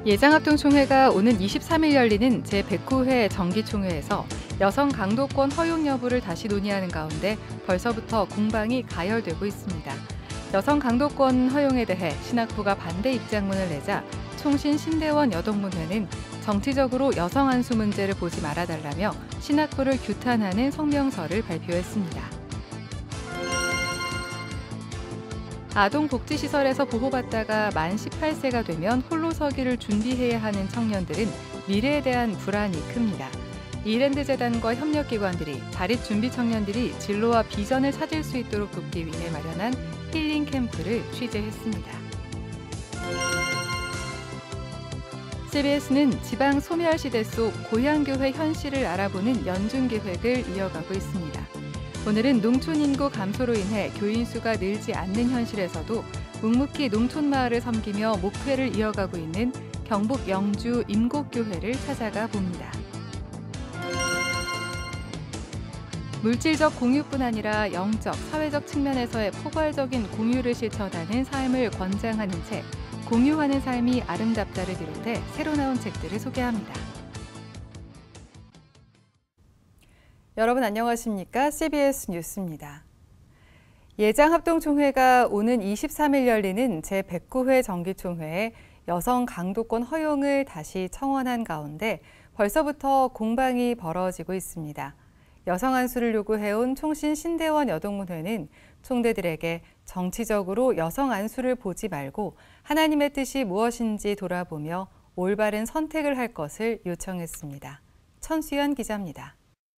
예장합동총회가 오는 23일 열리는 제109회 정기총회에서 여성 강도권 허용 여부를 다시 논의하는 가운데 벌써부터 공방이 가열되고 있습니다. 여성 강도권 허용에 대해 신학부가 반대 입장문을 내자 총신 신대원 여동문회는 정치적으로 여성 안수 문제를 보지 말아달라며 신학부를 규탄하는 성명서를 발표했습니다. 아동복지시설에서 보호받다가 만 18세가 되면 홀로 서기를 준비해야 하는 청년들은 미래에 대한 불안이 큽니다. 이랜드 재단과 협력기관들이 자립준비 청년들이 진로와 비전을 찾을 수 있도록 돕기 위해 마련한 힐링 캠프를 취재했습니다. CBS는 지방 소멸시대 속 고향교회 현실을 알아보는 연중계획을 이어가고 있습니다. 오늘은 농촌 인구 감소로 인해 교인 수가 늘지 않는 현실에서도 묵묵히 농촌 마을을 섬기며 목회를 이어가고 있는 경북 영주 임곡교회를 찾아가 봅니다. 물질적 공유뿐 아니라 영적, 사회적 측면에서의 포괄적인 공유를 실천하는 삶을 권장하는 책, 공유하는 삶이 아름답다를 비롯해 새로 나온 책들을 소개합니다. 여러분 안녕하십니까? CBS 뉴스입니다. 예장합동총회가 오는 23일 열리는 제109회 정기총회에 여성 강도권 허용을 다시 청원한 가운데 벌써부터 공방이 벌어지고 있습니다. 여성 안수를 요구해온 총신 신대원 여동문회는 총대들에게 정치적으로 여성 안수를 보지 말고 하나님의 뜻이 무엇인지 돌아보며 올바른 선택을 할 것을 요청했습니다. 천수연 기자입니다.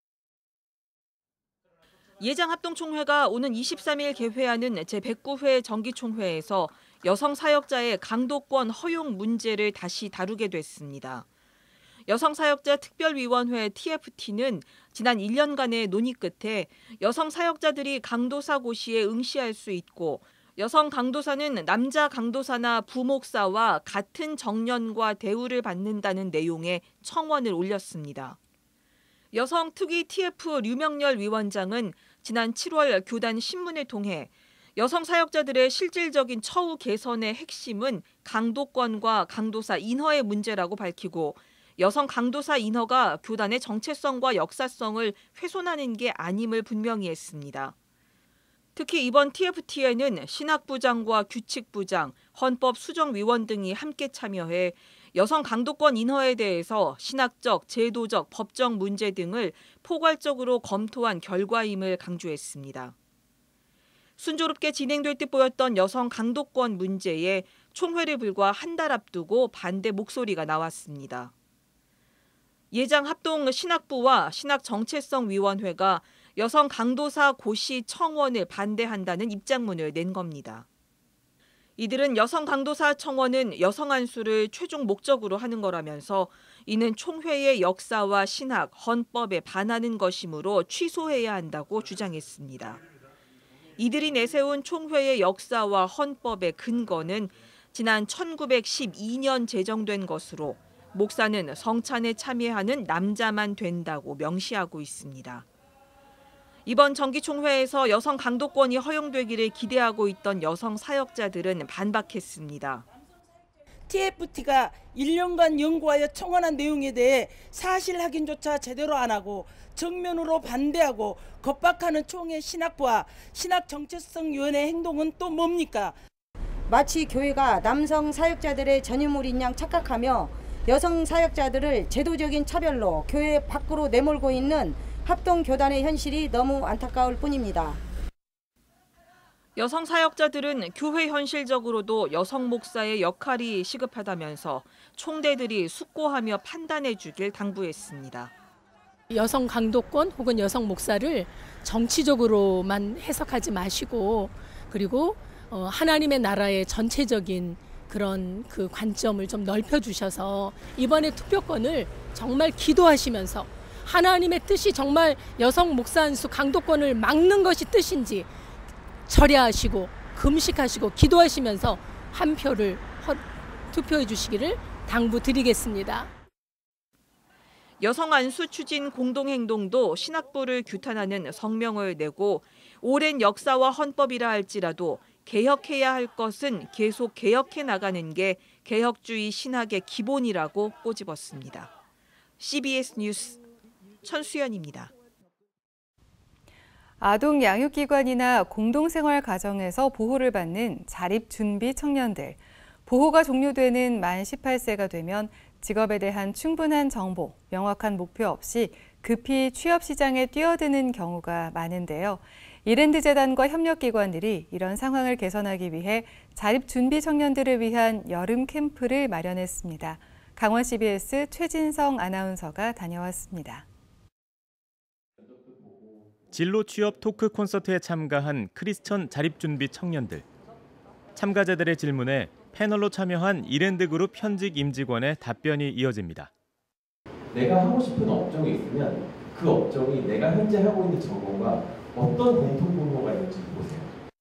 예장합동총회가 오는 23일 개회하는 제109회 정기총회에서 여성 사역자의 강도권 허용 문제를 다시 다루게 됐습니다. 여성사역자 특별위원회 TFT는 지난 1년간의 논의 끝에 여성 사역자들이 강도사 고시에 응시할 수 있고 여성 강도사는 남자 강도사나 부목사와 같은 정년과 대우를 받는다는 내용의 청원을 올렸습니다. 여성특위 TF 류명열 위원장은 지난 7월 교단 신문을 통해 여성 사역자들의 실질적인 처우 개선의 핵심은 강도권과 강도사 인허의 문제라고 밝히고 여성 강도사 인허가 교단의 정체성과 역사성을 훼손하는 게 아님을 분명히 했습니다. 특히 이번 TFT에는 신학부장과 규칙부장, 헌법수정위원 등이 함께 참여해 여성 강도권 인허에 대해서 신학적, 제도적, 법적 문제 등을 포괄적으로 검토한 결과임을 강조했습니다. 순조롭게 진행될 듯 보였던 여성 강도권 문제에 총회를 불과 한 달 앞두고 반대 목소리가 나왔습니다. 예장합동 신학부와 신학정체성위원회가 여성 강도사 고시 청원을 반대한다는 입장문을 낸 겁니다. 이들은 여성 강도사 청원은 여성 안수를 최종 목적으로 하는 거라면서 이는 총회의 역사와 신학, 헌법에 반하는 것이므로 취소해야 한다고 주장했습니다. 이들이 내세운 총회의 역사와 헌법의 근거는 지난 1912년 제정된 것으로 목사는 성찬에 참여하는 남자만 된다고 명시하고 있습니다. 이번 정기총회에서 여성 강도권이 허용되기를 기대하고 있던 여성 사역자들은 반박했습니다. TFT가 1년간 연구하여 청원한 내용에 대해 사실 확인조차 제대로 안 하고 정면으로 반대하고 겁박하는 총회 신학부와 신학정체성위원회 행동은 또 뭡니까? 마치 교회가 남성 사역자들의 전유물인 양 착각하며 여성 사역자들을 제도적인 차별로 교회 밖으로 내몰고 있는 합동교단의 현실이 너무 안타까울 뿐입니다. 여성 사역자들은 교회 현실적으로도 여성 목사의 역할이 시급하다면서 총대들이 숙고하며 판단해 주길 당부했습니다. 여성 강도권 혹은 여성 목사를 정치적으로만 해석하지 마시고 그리고 하나님의 나라의 전체적인 그런 그 관점을 좀 넓혀주셔서 이번에 투표권을 정말 기도하시면서 하나님의 뜻이 정말 여성 목사 안수 강도권을 막는 것이 뜻인지 절야하시고 금식하시고 기도하시면서 한 표를 투표해 주시기를 당부드리겠습니다. 여성 안수 추진 공동행동도 신학부를 규탄하는 성명을 내고 오랜 역사와 헌법이라 할지라도 개혁해야 할 것은 계속 개혁해 나가는 게 개혁주의 신학의 기본이라고 꼬집었습니다. CBS 뉴스 천수연입니다. 아동 양육기관이나 공동생활 가정에서 보호를 받는 자립준비 청년들. 보호가 종료되는 만 18세가 되면 직업에 대한 충분한 정보, 명확한 목표 없이 급히 취업시장에 뛰어드는 경우가 많은데요. 이랜드재단과 협력기관들이 이런 상황을 개선하기 위해 자립준비 청년들을 위한 여름 캠프를 마련했습니다. 강원 CBS 최진성 아나운서가 다녀왔습니다. 진로 취업 토크 콘서트에 참가한 크리스천 자립준비 청년들. 참가자들의 질문에 패널로 참여한 이랜드그룹 현직 임직원의 답변이 이어집니다. 내가 하고 싶은 업종이 있으면 그 업종이 내가 현재 하고 있는 전공과 어떤 공통분모가 있는지 보세요.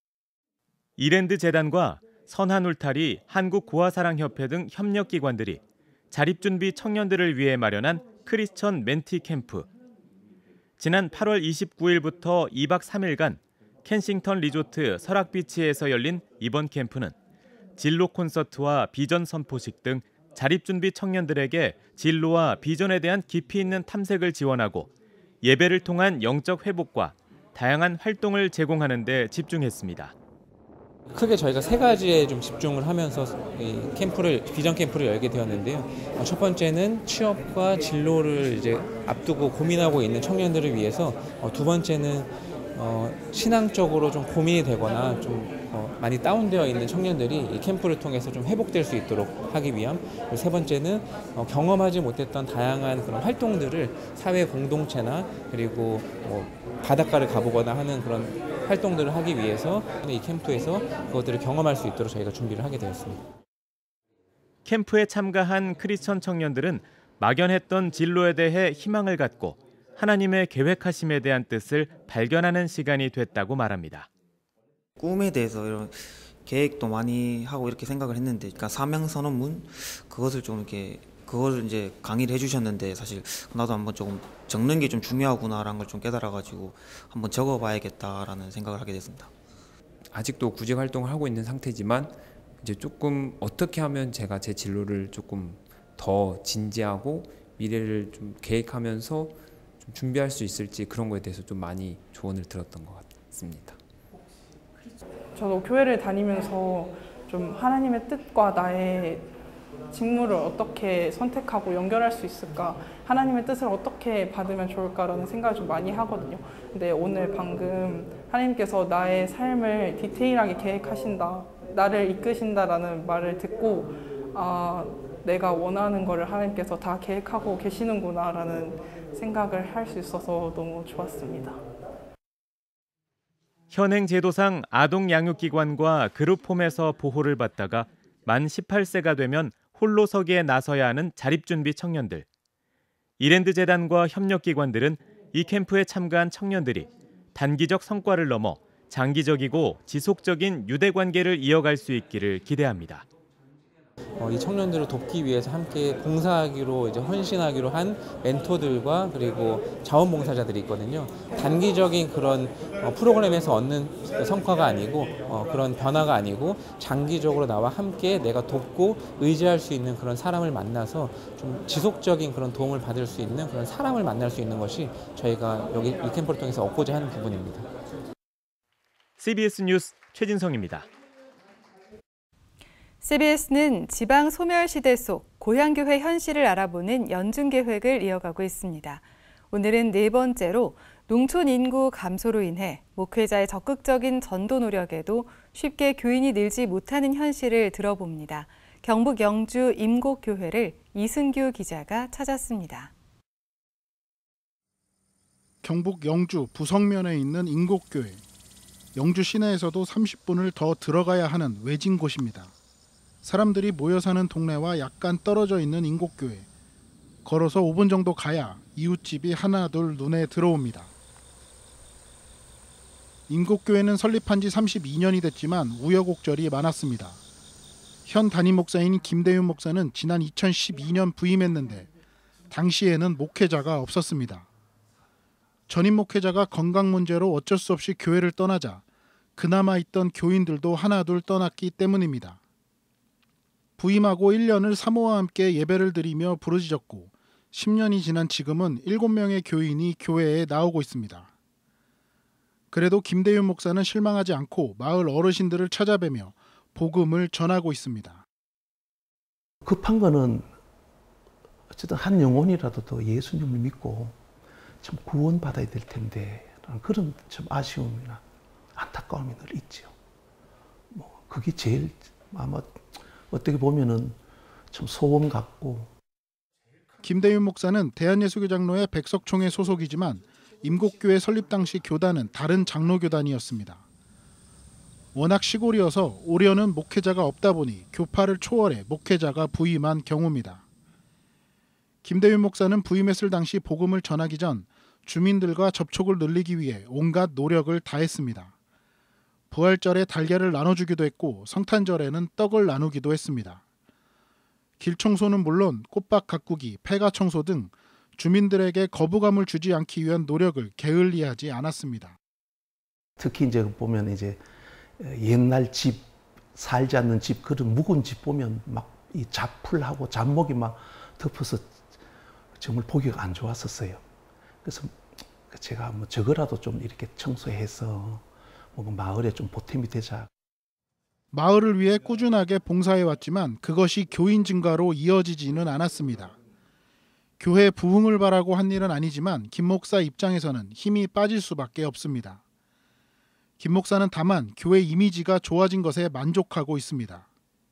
이랜드재단과 선한울타리, 한국고아사랑협회 등 협력기관들이 자립준비 청년들을 위해 마련한 크리스천 멘티 캠프. 지난 8월 29일부터 2박 3일간 켄싱턴 리조트 설악비치에서 열린 이번 캠프는 진로 콘서트와 비전 선포식 등 자립준비 청년들에게 진로와 비전에 대한 깊이 있는 탐색을 지원하고 예배를 통한 영적 회복과 다양한 활동을 제공하는 데 집중했습니다. 크게 저희가 세 가지에 좀 집중을 하면서 이 비전 캠프를 열게 되었는데요. 첫 번째는 취업과 진로를 이제 앞두고 고민하고 있는 청년들을 위해서, 두 번째는 신앙적으로 좀 고민이 되거나 좀 많이 다운되어 있는 청년들이 이 캠프를 통해서 좀 회복될 수 있도록 하기 위함, 그리고 세 번째는 경험하지 못했던 다양한 그런 활동들을 사회 공동체나 그리고 바닷가를 가보거나 하는 그런 활동들을 하기 위해서 이 캠프에서 그것들을 경험할 수 있도록 저희가 준비를 하게 되었습니다. 캠프에 참가한 크리스천 청년들은 막연했던 진로에 대해 희망을 갖고 하나님의 계획하심에 대한 뜻을 발견하는 시간이 됐다고 말합니다. 꿈에 대해서 이런 계획도 많이 하고 이렇게 생각을 했는데, 그러니까 사명 선언문 그것을 좀 이렇게 그걸 이제 강의를 해주셨는데, 사실 나도 한번 조금 적는 게 좀 중요하구나라는 걸 좀 깨달아가지고 한번 적어봐야겠다라는 생각을 하게 됐습니다. 아직도 구직 활동을 하고 있는 상태지만 이제 조금 어떻게 하면 제가 제 진로를 조금 더 진지하고 미래를 좀 계획하면서 좀 준비할 수 있을지, 그런 거에 대해서 좀 많이 조언을 들었던 것 같습니다. 저도 교회를 다니면서 좀 하나님의 뜻과 나의 직무를 어떻게 선택하고 연결할 수 있을까, 하나님의 뜻을 어떻게 받으면 좋을까라는 생각을 좀 많이 하거든요. 근데 오늘 방금 하나님께서 나의 삶을 디테일하게 계획하신다, 나를 이끄신다라는 말을 듣고, 내가 원하는 거를 하나님께서 다 계획하고 계시는구나라는 생각을 할 수 있어서 너무 좋았습니다. 현행 제도상 아동 양육기관과 그룹홈에서 보호를 받다가 만 18세가 되면 홀로 서기에 나서야 하는 자립준비 청년들. 이랜드재단과 협력기관들은 이 캠프에 참가한 청년들이 단기적 성과를 넘어 장기적이고 지속적인 유대관계를 이어갈 수 있기를 기대합니다. 이 청년들을 돕기 위해서 함께 봉사하기로 이제 헌신하기로 한 멘토들과 그리고 자원봉사자들이 있거든요. 단기적인 그런 프로그램에서 얻는 성과가 아니고 그런 변화가 아니고 장기적으로 나와 함께 내가 돕고 의지할 수 있는 그런 사람을 만나서 좀 지속적인 그런 도움을 받을 수 있는 그런 사람을 만날 수 있는 것이 저희가 여기 이 캠프를 통해서 얻고자 하는 부분입니다. CBS 뉴스 최진성입니다. CBS는 지방 소멸 시대 속 고향교회 현실을 알아보는 연중 계획을 이어가고 있습니다. 오늘은 네 번째로 농촌 인구 감소로 인해 목회자의 적극적인 전도 노력에도 쉽게 교인이 늘지 못하는 현실을 들어봅니다. 경북 영주 임곡교회를 이승규 기자가 찾았습니다. 경북 영주 부성면에 있는 임곡교회. 영주 시내에서도 30분을 더 들어가야 하는 외진 곳입니다. 사람들이 모여 사는 동네와 약간 떨어져 있는 임곡교회. 걸어서 5분 정도 가야 이웃집이 하나둘 눈에 들어옵니다. 임곡교회는 설립한 지 32년이 됐지만 우여곡절이 많았습니다. 현 담임 목사인 김대윤 목사는 지난 2012년 부임했는데 당시에는 목회자가 없었습니다. 전임 목회자가 건강 문제로 어쩔 수 없이 교회를 떠나자 그나마 있던 교인들도 하나둘 떠났기 때문입니다. 부임하고 1년을 사모와 함께 예배를 드리며 부르짖었고 10년이 지난 지금은 7명의 교인이 교회에 나오고 있습니다. 그래도 김대윤 목사는 실망하지 않고 마을 어르신들을 찾아뵈며 복음을 전하고 있습니다. 급한 거는 어쨌든 한 영혼이라도 더 예수님을 믿고 참 구원받아야 될 텐데 그런 참 아쉬움이나 안타까움이 늘 있죠. 뭐 그게 제일 아마 어떻게 보면은 참 소원 같고. 김대윤 목사는 대한예수교장로회 백석총회 소속이지만 임곡교회 설립 당시 교단은 다른 장로교단이었습니다. 워낙 시골이어서 올해는 목회자가 없다 보니 교파를 초월해 목회자가 부임한 경우입니다. 김대윤 목사는 부임했을 당시 복음을 전하기 전 주민들과 접촉을 늘리기 위해 온갖 노력을 다했습니다. 부활절에 달걀을 나눠주기도 했고 성탄절에는 떡을 나누기도 했습니다. 길 청소는 물론 꽃밭 가꾸기, 폐가 청소 등 주민들에게 거부감을 주지 않기 위한 노력을 게을리하지 않았습니다. 특히 이제 보면 이제 옛날 집, 살지 않는 집, 그런 묵은 집 보면 막 이 잡풀하고 잡목이 막 덮어서 정말 보기가 안 좋았었어요. 그래서 제가 뭐 저거라도 좀 이렇게 청소해서 뭔가 마을에 좀 보탬이 되자. 마을을 위해 꾸준하게 봉사해 왔지만 그것이 교인 증가로 이어지지는 않았습니다. 교회 부흥을 바라고 한 일은 아니지만 김 목사 입장에서는 힘이 빠질 수밖에 없습니다. 김 목사는 다만 교회 이미지가 좋아진 것에 만족하고 있습니다.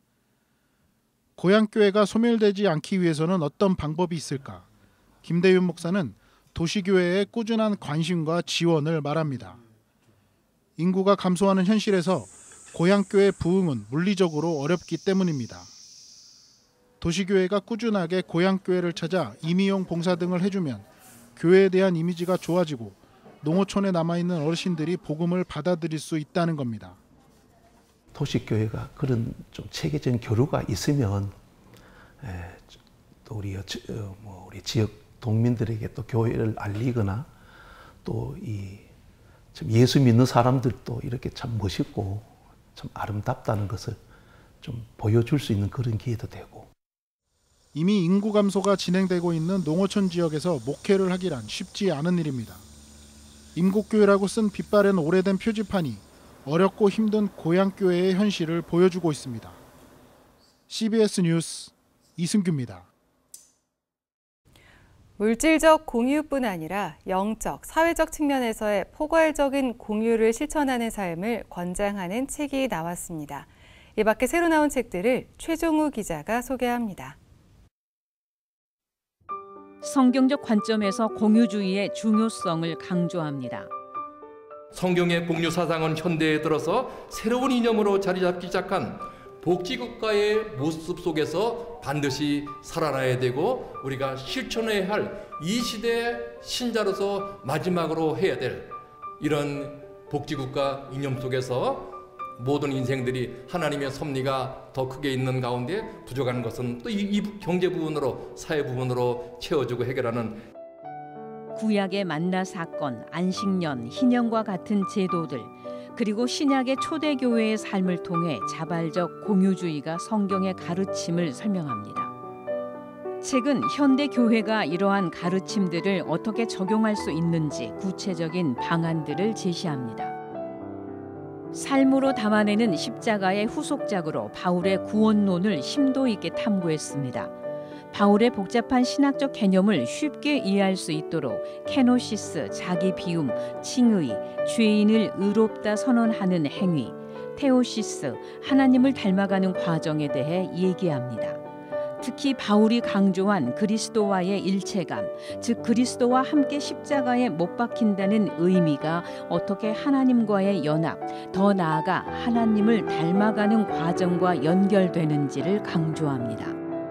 고향교회가 소멸되지 않기 위해서는 어떤 방법이 있을까? 김대윤 목사는 도시교회의 꾸준한 관심과 지원을 말합니다. 인구가 감소하는 현실에서 고향교회 부흥은 물리적으로 어렵기 때문입니다. 도시교회가 꾸준하게 고향교회를 찾아 임의용 봉사 등을 해주면 교회에 대한 이미지가 좋아지고 농어촌에 남아있는 어르신들이 복음을 받아들일 수 있다는 겁니다. 도시교회가 그런 좀 체계적인 교류가 있으면 또 우리 지역 동민들에게 또 교회를 알리거나 또 예수 믿는 사람들도 이렇게 참 멋있고 참 아름답다는 것을 좀 보여줄 수 있는 그런 기회도 되고. 이미 인구 감소가 진행되고 있는 농어촌 지역에서 목회를 하기란 쉽지 않은 일입니다. 임곡교회라고 쓴 빛바랜 오래된 표지판이 어렵고 힘든 고향교회의 현실을 보여주고 있습니다. CBS 뉴스 이승규입니다. 물질적 공유뿐 아니라 영적, 사회적 측면에서의 포괄적인 공유를 실천하는 삶을 권장하는 책이 나왔습니다. 이 밖에 새로 나온 책들을 최종우 기자가 소개합니다. 성경적 관점에서 공유주의의 중요성을 강조합니다. 성경의 공유 사상은 현대에 들어서 새로운 이념으로 자리 잡기 시작한 복지국가의 모습 속에서 반드시 살아나야 되고 우리가 실천해야 할 이 시대의 신자로서 마지막으로 해야 될 이런 복지국가 이념 속에서 모든 인생들이 하나님의 섭리가 더 크게 있는 가운데 부족한 것은 또 이 경제 부분으로 사회 부분으로 채워주고 해결하는 구약의 만나 사건, 안식년, 희년과 같은 제도들 그리고 신약의 초대교회의 삶을 통해 자발적 공유주의가 성경의 가르침을 설명합니다. 책은 현대 교회가 이러한 가르침들을 어떻게 적용할 수 있는지 구체적인 방안들을 제시합니다. 삶으로 담아내는 십자가의 후속작으로 바울의 구원론을 심도 있게 탐구했습니다. 바울의 복잡한 신학적 개념을 쉽게 이해할 수 있도록 케노시스, 자기 비움, 칭의, 죄인을 의롭다 선언하는 행위, 테오시스, 하나님을 닮아가는 과정에 대해 얘기합니다. 특히 바울이 강조한 그리스도와의 일체감, 즉 그리스도와 함께 십자가에 못 박힌다는 의미가 어떻게 하나님과의 연합, 더 나아가 하나님을 닮아가는 과정과 연결되는지를 강조합니다.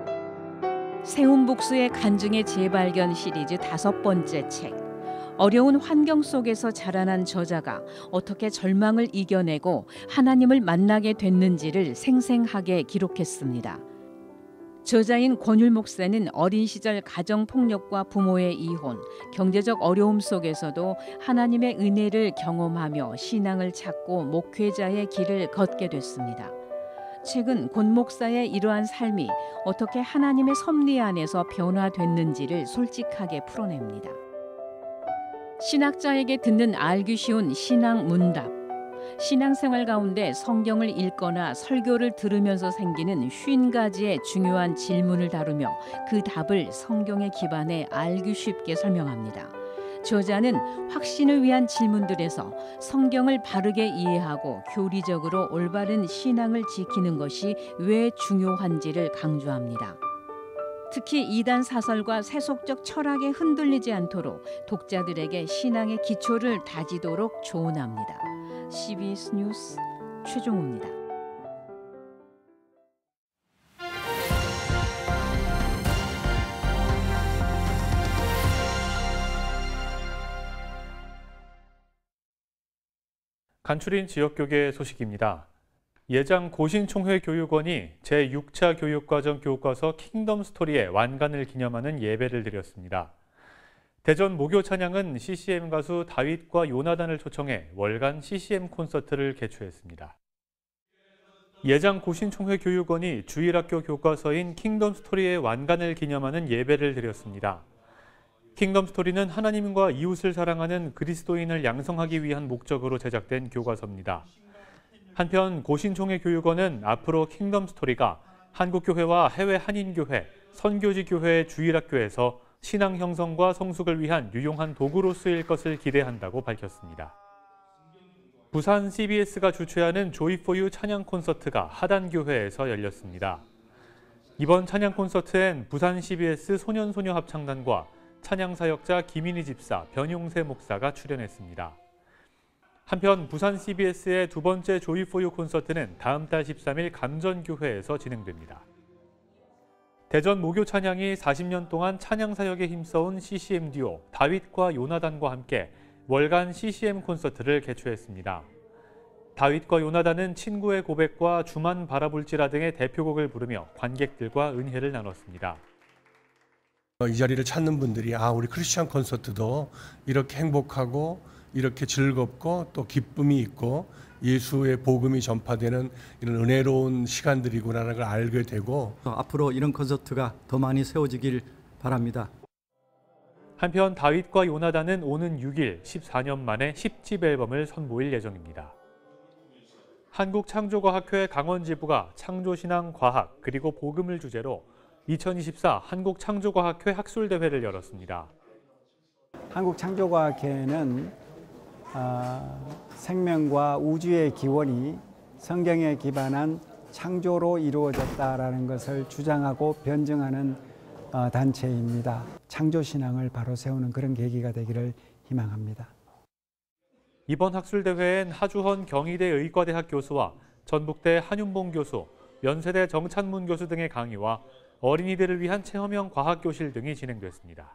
세운복수의 간증의 재발견 시리즈 5번째 책. 어려운 환경 속에서 자라난 저자가 어떻게 절망을 이겨내고 하나님을 만나게 됐는지를 생생하게 기록했습니다. 저자인 권율 목사는 어린 시절 가정폭력과 부모의 이혼, 경제적 어려움 속에서도 하나님의 은혜를 경험하며 신앙을 찾고 목회자의 길을 걷게 됐습니다. 최근 권 목사의 이러한 삶이 어떻게 하나님의 섭리 안에서 변화됐는지를 솔직하게 풀어냅니다. 신학자에게 듣는 알기 쉬운 신앙 문답. 신앙생활 가운데 성경을 읽거나 설교를 들으면서 생기는 50가지의 중요한 질문을 다루며 그 답을 성경에 기반해 알기 쉽게 설명합니다. 저자는 확신을 위한 질문들에서 성경을 바르게 이해하고 교리적으로 올바른 신앙을 지키는 것이 왜 중요한지를 강조합니다. 특히 이단 사설과 세속적 철학에 흔들리지 않도록 독자들에게 신앙의 기초를 다지도록 조언합니다. CBS 뉴스 최종우입니다. 간추린 지역교계 소식입니다. 예장 고신총회 교육원이 제6차 교육과정 교과서 킹덤 스토리의 완간을 기념하는 예배를 드렸습니다. 대전 모교 찬양은 CCM 가수 다윗과 요나단을 초청해 월간 CCM 콘서트를 개최했습니다. 예장 고신총회 교육원이 주일학교 교과서인 킹덤 스토리의 완간을 기념하는 예배를 드렸습니다. 킹덤 스토리는 하나님과 이웃을 사랑하는 그리스도인을 양성하기 위한 목적으로 제작된 교과서입니다. 한편 고신총회 교육원은 앞으로 킹덤 스토리가 한국교회와 해외 한인교회, 선교지교회 주일학교에서 신앙 형성과 성숙을 위한 유용한 도구로 쓰일 것을 기대한다고 밝혔습니다. 부산 CBS가 주최하는 조이4유 찬양 콘서트가 하단교회에서 열렸습니다. 이번 찬양 콘서트엔 부산 CBS 소년소녀 합창단과 찬양 사역자 김인희 집사, 변용세 목사가 출연했습니다. 한편 부산 CBS의 두 번째 조이4유 콘서트는 다음 달 13일 감전교회에서 진행됩니다. 대전 모교 찬양이 40년 동안 찬양 사역에 힘써온 CCM 듀오 다윗과 요나단과 함께 월간 CCM 콘서트를 개최했습니다. 다윗과 요나단은 친구의 고백과 주만 바라볼지라 등의 대표곡을 부르며 관객들과 은혜를 나눴습니다. 이 자리를 찾는 분들이 우리 크리스천 콘서트도 이렇게 행복하고 이렇게 즐겁고 또 기쁨이 있고 예수의 복음이 전파되는 이런 은혜로운 시간들이구나라는 걸 알게 되고 앞으로 이런 콘서트가 더 많이 세워지길 바랍니다. 한편 다윗과 요나단은 오는 6일 14년 만에 10집 앨범을 선보일 예정입니다. 한국창조과학회 강원지부가 창조신앙 과학 그리고 복음을 주제로 2024 한국창조과학회 학술대회를 열었습니다. 한국창조과학회는 생명과 우주의 기원이 성경에 기반한 창조로 이루어졌다라는 것을 주장하고 변증하는 단체입니다. 창조신앙을 바로 세우는 그런 계기가 되기를 희망합니다. 이번 학술대회엔 하주헌 경희대 의과대학 교수와 전북대 한윤봉 교수, 연세대 정찬문 교수 등의 강의와 어린이들을 위한 체험형 과학교실 등이 진행됐습니다.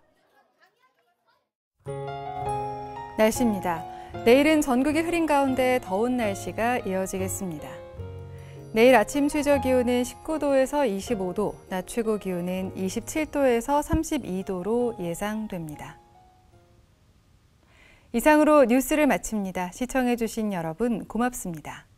날씨입니다. 내일은 전국이 흐린 가운데 더운 날씨가 이어지겠습니다. 내일 아침 최저 기온은 19도에서 25도, 낮 최고 기온은 27도에서 32도로 예상됩니다. 이상으로 뉴스를 마칩니다. 시청해주신 여러분 고맙습니다.